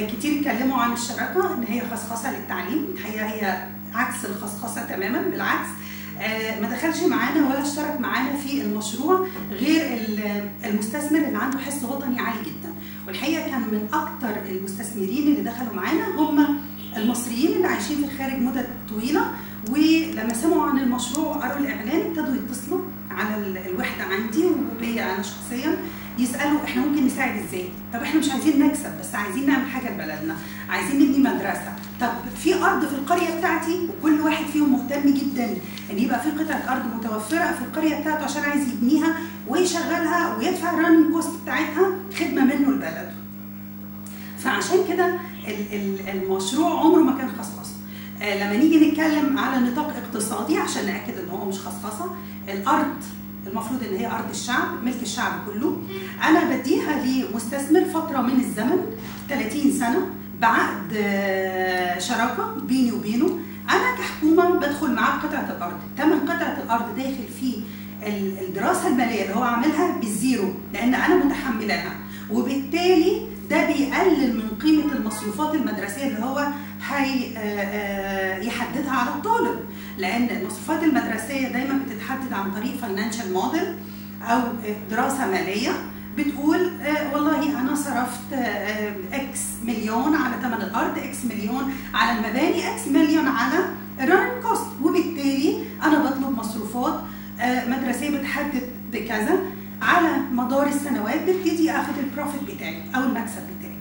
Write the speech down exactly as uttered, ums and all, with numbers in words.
كتير اتكلموا عن الشراكه ان هي خصخصه للتعليم. الحقيقه هي عكس الخصخصه تماما، بالعكس ما دخلش معانا ولا اشترك معانا في المشروع غير المستثمر اللي عنده حس وطني عالي جدا. والحقيقه كان من اكتر المستثمرين اللي دخلوا معانا هم المصريين اللي عايشين في الخارج مدة طويله، ولما سمعوا عن المشروع وقروا الاعلان ابتدوا يتصلوا على الوحده عندي وبيا انا شخصيا يسالوا احنا ممكن نساعد ازاي؟ طب احنا مش عايزين نكسب، بس عايزين نعمل حاجه لبلدنا، عايزين نبني مدرسه، طب في ارض في القريه بتاعتي وكل واحد فيهم مهتم جدا ان يبقى في قطعه ارض متوفره في القريه بتاعته عشان عايز يبنيها ويشغلها ويدفع الراننج كوست بتاعتها خدمه منه لبلده. فعشان كده المشروع عمره ما كان خصخصه. لما نيجي نتكلم على نطاق اقتصادي عشان ناكد ان هو مش خصخصه، الارض المفروض ان هي ارض الشعب، ملك الشعب كله. انا بديها لمستثمر فتره من الزمن ثلاثين سنه بعقد شراكه بيني وبينه. انا كحكومه بدخل معاه قطعه الارض، ثمن قطعه الارض داخل في الدراسه الماليه اللي هو عاملها بالزيرو لان انا متحملها، وبالتالي ده بيقلل من قيمه المصروفات المدرسيه اللي هو هيحددها على الطالب، لان المصروفات المدرسيه دايما بتتحدد عن طريق فاينانشال موديل او دراسه ماليه بتقول والله انا صرفت اكس مليون على ثمن الارض، اكس مليون على المباني، اكس مليون على الراننج كوست، وبالتالي انا بطلب مصروفات مدرسيه بتحدد بكذا على مدار السنوات، ببتدي اخد البروفيت بتاعي او المكسب بتاعي.